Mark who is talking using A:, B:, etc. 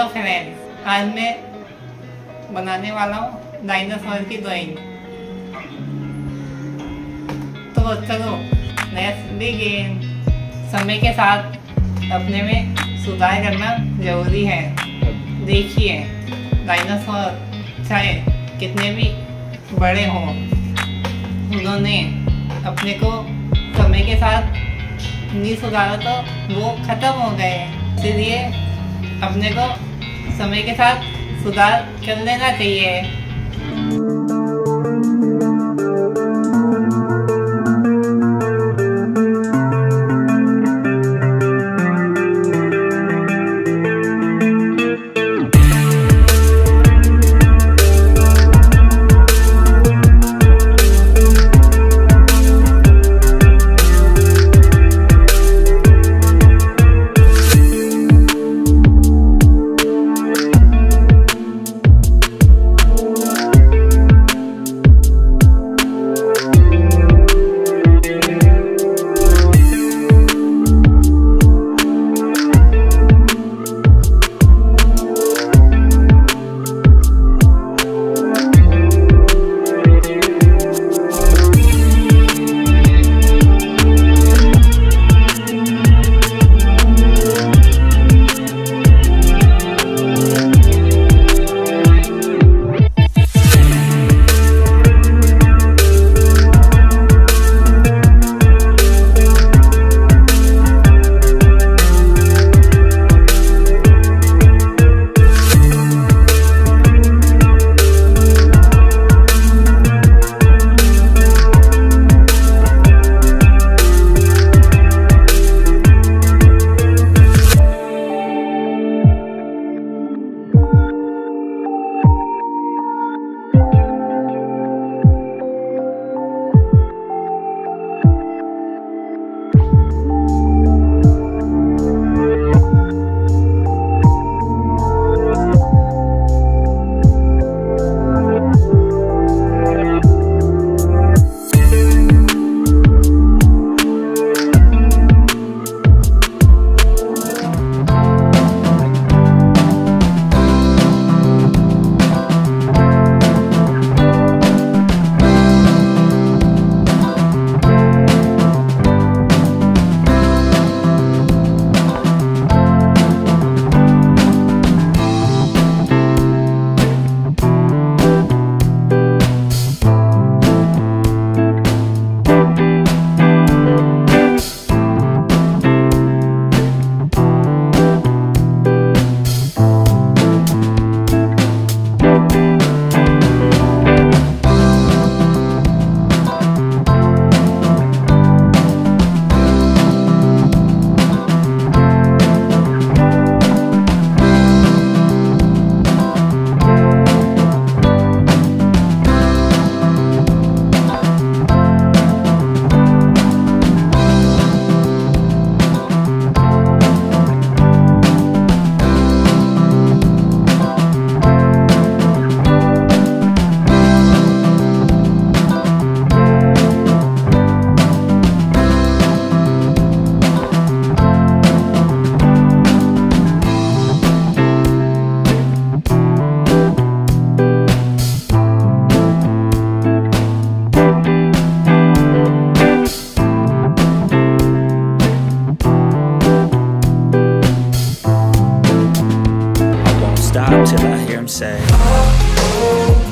A: Hello friends, आज मैं बनाने वाला हूँ डायनासोर की ड्राइंग। तो चलो लेट्स बिगिन। समय के साथ अपने में सुधार करना जरूरी है। देखिए, डायनासोर चाहे कितने भी बड़े हों, उन्होंने अपने को समय के साथ नहीं सुधारा तो वो खत्म हो गए। इसलिए अपने को समय के साथ सुधार कर लेना चाहिए।
B: Till I hear him say